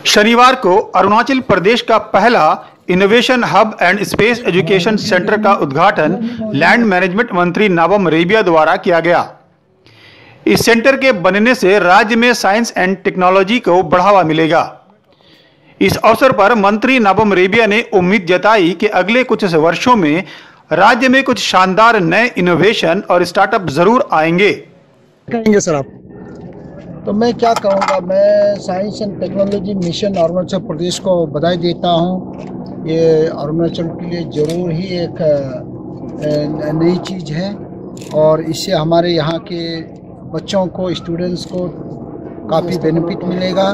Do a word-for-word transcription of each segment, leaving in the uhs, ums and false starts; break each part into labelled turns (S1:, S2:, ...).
S1: शनिवार को अरुणाचल प्रदेश का पहला innovation hub and space education centre का उद्घाटन लैंड मैनेजमेंट मंत्री नाबम रेबिया द्वारा किया गया। इस सेंटर के बनने से राज्य में साइंस एंड टेक्नोलॉजी को बढ़ावा मिलेगा। इस अवसर पर मंत्री नाबम रेबिया ने उम्मीद जताई कि अगले कुछ वर्षों में राज्य में कुछ शानदार नए इनोवेशन और स्टार्टअप जरूर आएंगे।
S2: कहेंगे सर आप? तो मैं क्या कहूँगा, मैं science and technology mission Arunachal Pradesh को बधाई देता हूँ। ये अरुणाचल के लिए ज़रूर ही एक नई चीज़ है और इससे हमारे यहाँ के बच्चों को, स्टूडेंट्स को काफ़ी बेनिफिट मिलेगा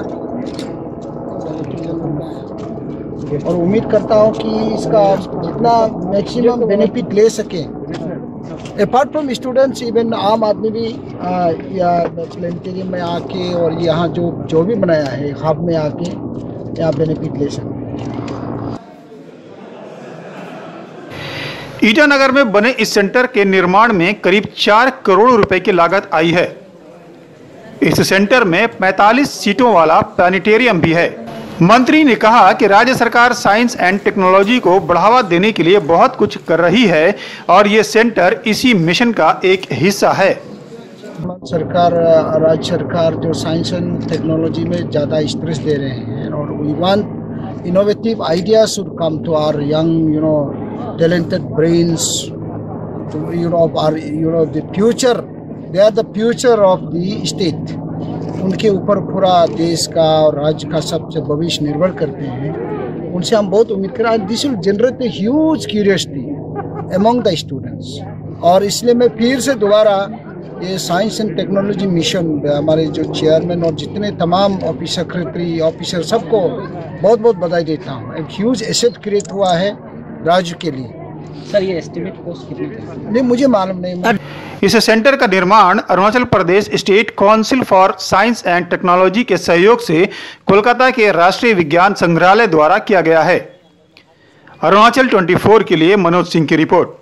S2: और उम्मीद करता हूँ कि इसका जितना मैक्सिमम बेनिफिट ले सकें। अपार्ट फ्रॉम स्टूडेंट्स, इवन आम आदमी भी आ, या प्लानिटेरियम में आके और यहाँ जो जो भी बनाया है हब में आके यहाँ बेनिफिट ले सकते हैं।
S1: ईटानगर में बने इस सेंटर के निर्माण में करीब चार करोड़ रुपए की लागत आई है। इस सेंटर में पैंतालीस सीटों वाला प्लानिटेरियम भी है। मंत्री ने कहा कि राज्य सरकार साइंस एंड टेक्नोलॉजी को बढ़ावा देने के लिए बहुत कुछ कर रही है और ये सेंटर इसी मिशन का एक हिस्सा है।
S2: सरकार, राज्य सरकार जो साइंस एंड टेक्नोलॉजी में ज़्यादा स्ट्रेस दे रहे हैं और we want innovative ideas should come to our young you know talented brains to you know our you know the future, they are the future of the state. उनके ऊपर पूरा देश का और राज्य का सबसे भविष्य निर्भर करते हैं। उनसे हम बहुत उम्मीद कर रहे हैं। This will generate a huge curiosity among the students और इसलिए मैं फिर से दोबारा ये साइंस एंड टेक्नोलॉजी मिशन हमारे जो चेयरमैन और जितने तमाम ऑफिस सेक्रेटरी ऑफिसर सबको बहुत बहुत बधाई देता हूँ। एक ह्यूज एसेट क्रिएट हुआ है राज्य के लिए।
S3: सर, ये एस्टिमेट कॉस्ट कितनी है?
S2: नहीं, मुझे मालूम नहीं।
S1: इस सेंटर का निर्माण Arunachal Pradesh state council for science and technology के सहयोग से कोलकाता के राष्ट्रीय विज्ञान संग्रहालय द्वारा किया गया है। अरुणाचल चौबीस के लिए मनोज सिंह की रिपोर्ट।